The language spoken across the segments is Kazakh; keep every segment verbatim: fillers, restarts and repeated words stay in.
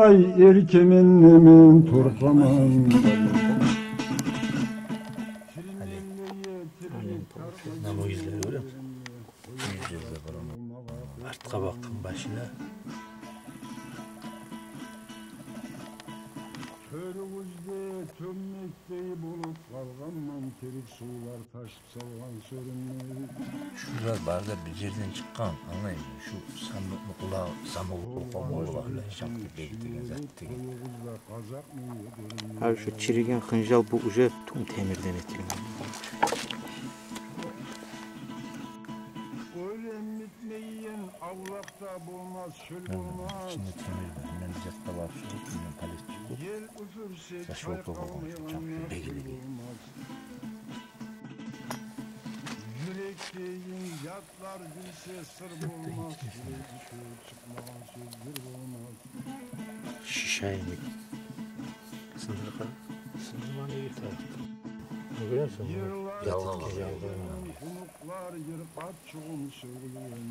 Ay erkemin nemin turpaman. Namo yüzleri görüyor musun? Yüzleri var ama. Artka bakın başına. Körümüzde tömmekteyi bulup kalganman kerik sular taşıp salgan sörünleri. Şurada barda bir yerden çıkan anlayın şu samuklu kulağı samuklu kulağı öyle şapkı bektiğine zaten. Abi şu çirigen hıncal bu uca tüm temirden etilmiş. Avlakta bulmaz, şöl bulmaz. İçinde temir var. Hemen catta var şu. Hemen palet çıkıyor. Saç oldu babam şu çapkı begili değil. Yürekteyin yatlar bilse sır bulmaz. Yürek düşüyor çıkmadan sözdür bulmaz. Şişayı mı? Sınırı kadar. Sınırı var ne gitar? Ne görüyor musun? Yalgan var. Kunuklar yırpat çoğun söylüyor.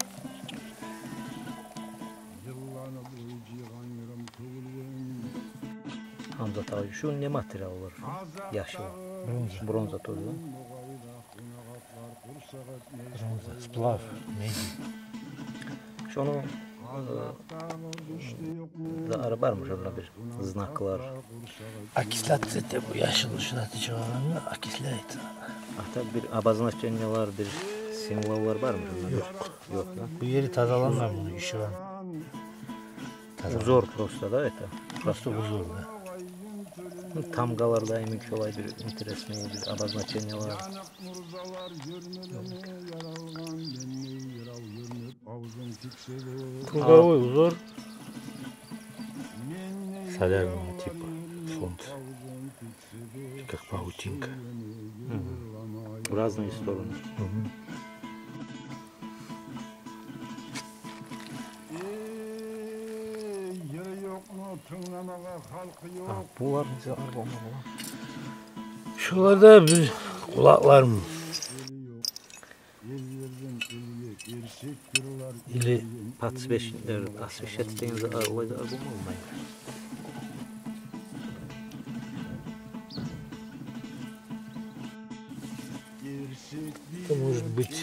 Yıllanıp uyuyan yarım tüylerim. Hamza Tavcı şu ne materyal olur? Yaşı bronz. Bronza tozu. Bronza, splav, neydi? Şunu da arı varmış orada bir znaklar. Akislat zaten bu yaşıl ışınatı çağıranı akislaydı. Hatta bir abaznaçenye var, bir simvollar var mı? Yok. Yok lan. Bu yeri tazalanlar bunu işi var. Uzor prosta da eta. Prosta uzor da. Tamgalarda emin kolay bir interesmeyi bir abaznaçenye var. Krugovой узор. Солярного типа фонд. Как паутинка. В разные стороны. Угу. Ah, bu var bize araba olmalı. Şurada bir kulaklarım. İli Patsveşler, Patsveşettiğinizde olayda araba olmayı. Это может быть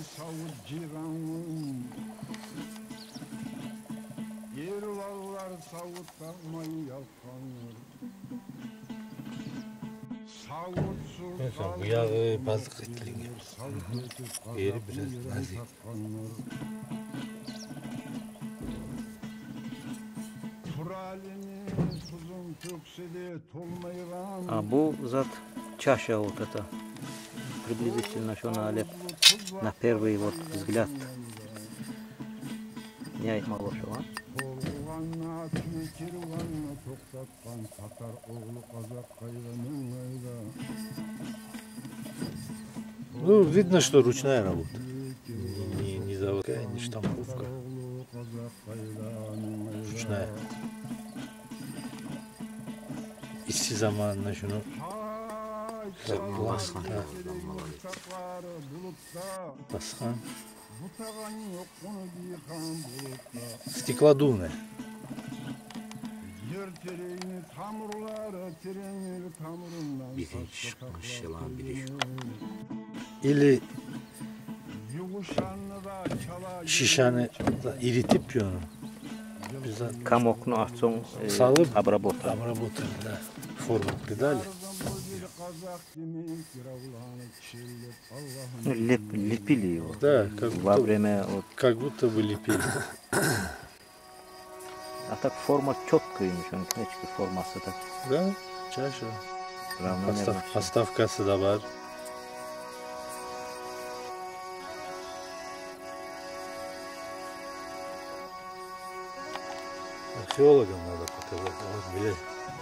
mesela bu yağı bazlık ettiğini yeri biraz nazik. А bu zat чаша вот это приблизительно что на леп на первый вот взгляд не малошева. Ну, видно, что ручная работа. Не, не заводская, не штамповка. Ручная. İşçi zamanında şunu baskan. Baskan. Стеклодувная. Biri çıkmış yalan biri şu. Или şişanı eritip onu. Камокну отцом Салып, обработал. обработали, да. Форму придали. Ну, леп, лепили его. Да, как Во будто, время вот. как будто бы лепили. А так форма четкая, ничего не кнечки формасы так. Да, чаша. Равномерно. Постав, поставкасы da var. Археологам надо показать. Вот, блядь.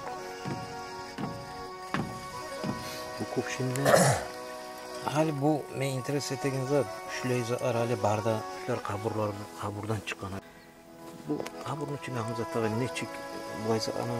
Bu kupşinler hali bu men interes ettiğin zat şuleyza arali barda şular kaburlar kaburdan çıkan bu kaburun içine hamzataga nechik войска она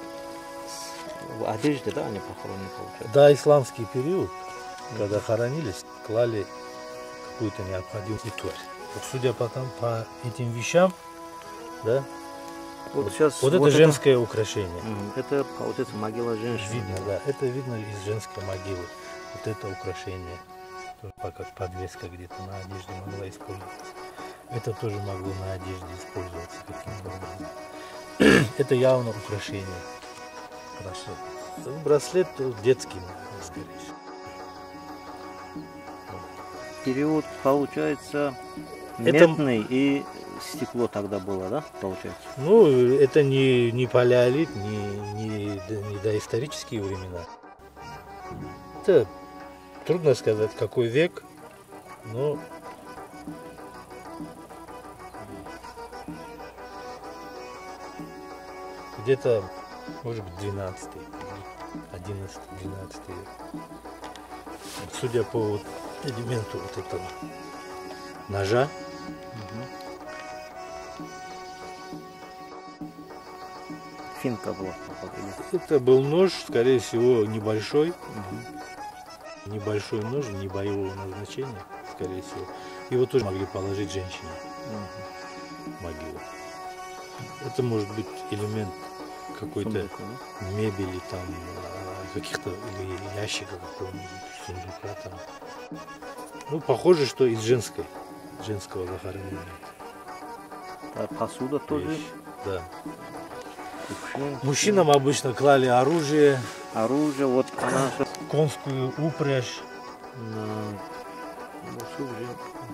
в одежде, да, они похоронены получается. Да, исламский период, когда хоронились, клали какую-то необходимую тварь. Вот судя по, там, по этим вещам, да, Вот сейчас Вот это женское украшение. Мгм. Это получается могила женщины. Видно, да. Это видно из женской могилы. Вот это украшение. Тоже как подвеска где-то на одежде могла использоваться. Это тоже могло на одежде использоваться каким-то образом. Это явно украшение. Браслет. Браслет детский, наверное, скорее всего. Период получается Это- медный и стекло тогда было, да? Получается. Ну, это не, не палеолит, не, не, до- не доисторические времена. Это трудно сказать, какой век, но где-то, может быть, двенадцатый, одиннадцатый, двенадцатый век. Судя по вот элементу вот этого ножа, Финка была. это был нож, скорее всего, небольшой. Небольшой нож, не боевого назначения, скорее всего. Его тоже могли положить женщине в могилу. Это может быть элемент какой-то Сундука, да? мебели, там, а, каких-то, или ящика какого-нибудь, сундука там. Ну, похоже, что из женской, женского захоронения. А посуда тоже. Вещь. Да. кувшин, Мужчинам обычно клали оружие, оружие. Вот она же- конскую упряжь. на большую же-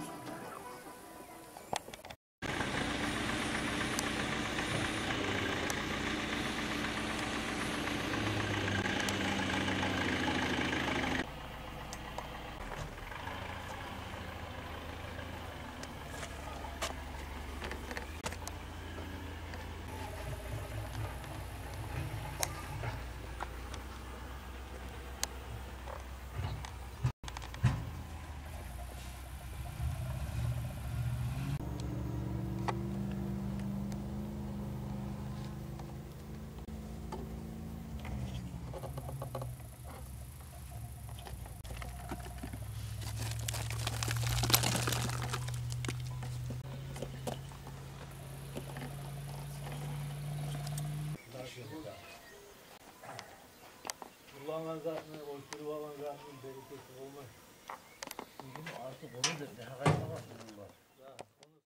Kullanılan zatını, oy alan zatının bereketi olmaz. Artık onu da daha kaçamazsın bunlar.